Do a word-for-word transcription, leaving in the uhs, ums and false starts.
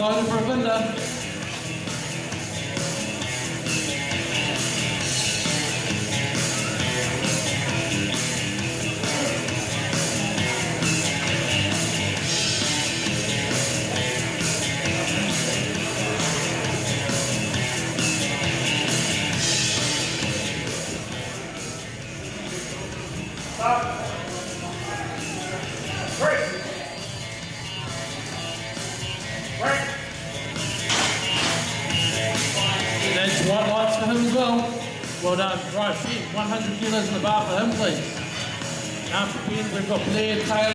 excited for Arvinder. Stop. Break. Break. That's white lights for him as well. Well done. Right, Ben, one hundred kilos in the bar for him, please. After Ben, we've got Blair, Taylor.